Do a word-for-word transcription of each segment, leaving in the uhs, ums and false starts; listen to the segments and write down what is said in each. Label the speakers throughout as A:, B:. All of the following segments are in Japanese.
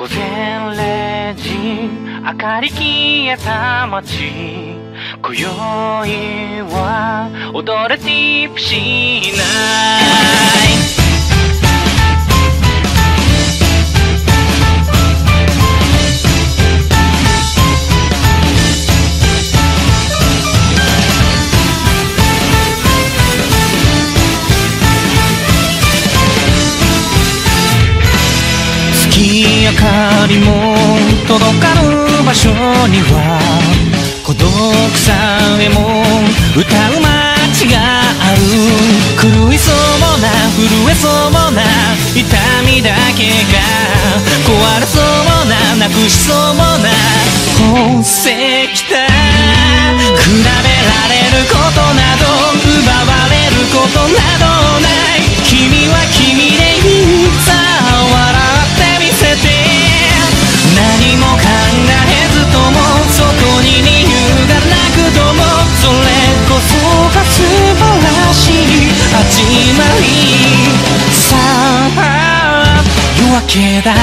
A: 午前れいじ明かり消えた街今宵は踊れディープしない月明かりも届かぬ場所には孤独さえも歌う街がある狂いそうもな震えそうもな痛みだけが壊れそうもななくしそうもな宝石だ比べられることなど奪われることなどない君は君でいいさ笑ってみせて何も考えずともそこに理由がなくともそれこそが素晴らしい始まりさあ夜明けだ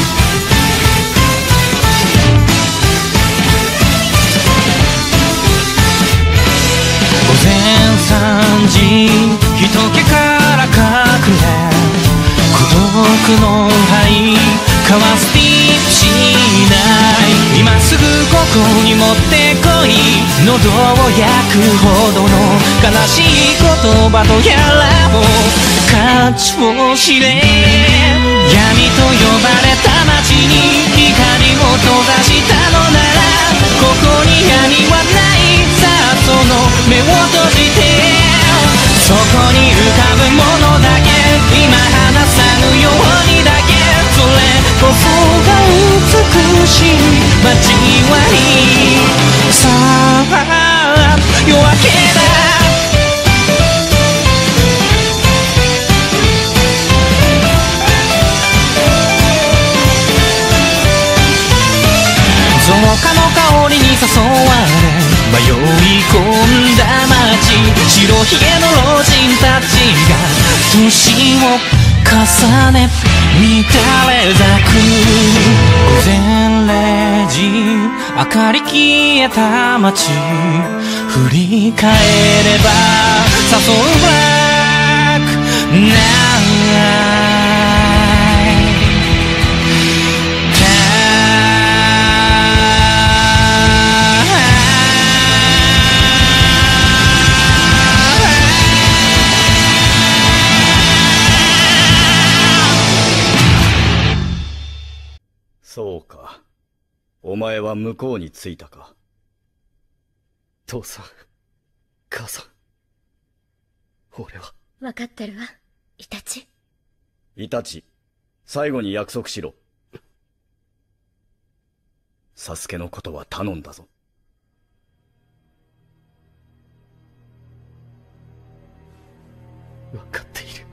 A: 午前さんじ人気から隠れ孤独の灰交わすディープしない今すぐここに持ってこい喉を焼くほどの悲しい言葉とやらを価値を知れ闇と呼ばれた街に光を閉ざしたのならここに闇はないさあその目を閉じてそこに浮かぶものだけ今離さぬようにだけそれこそが美しい交わりさあ夜明けだ造花の香りに誘われ迷い込んだ街白ひげの老人たちが年を重ね乱れ咲く午前れいじ明かり消えた街振り返れば誘うブラックナイ
B: そうか。お前は向こうに着いたか。
C: 父さん、母さん。俺は。
D: わかってるわ、イタチ。
B: イタチ、最後に約束しろ。サスケのことは頼んだぞ。
C: わかっている。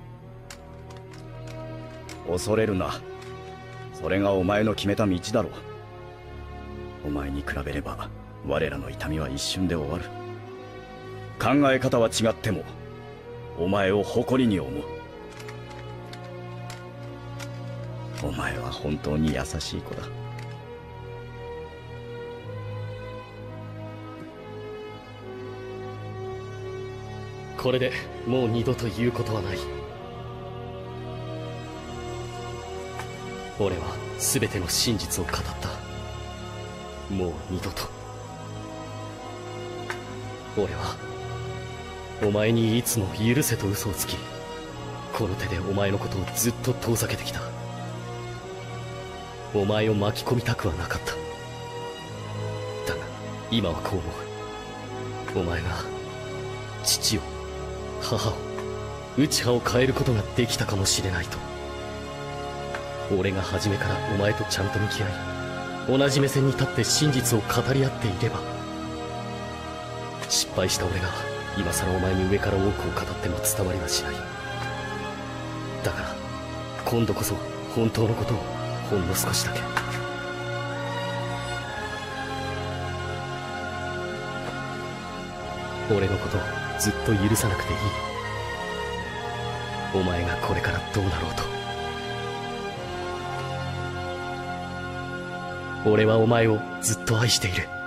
B: 恐れるな。それがお前の決めた道だろう。お前に比べれば我らの痛みは一瞬で終わる。考え方は違ってもお前を誇りに思う。お前は本当に優しい子だ。
C: これでもう二度と言うことはない。俺は全ての真実を語った。もう二度と。俺はお前にいつも許せと嘘をつき、この手でお前のことをずっと遠ざけてきた。お前を巻き込みたくはなかった。だが今はこう思う。お前が父を母を内葉を変えることができたかもしれないと。俺が初めからお前とちゃんと向き合い、同じ目線に立って真実を語り合っていれば、失敗した俺が今さらお前に上から多くを語っても伝わりはしない。だから今度こそ本当のことをほんの少しだけ。俺のことをずっと許さなくていい。お前がこれからどうなろうと。 俺はお前をずっと愛している。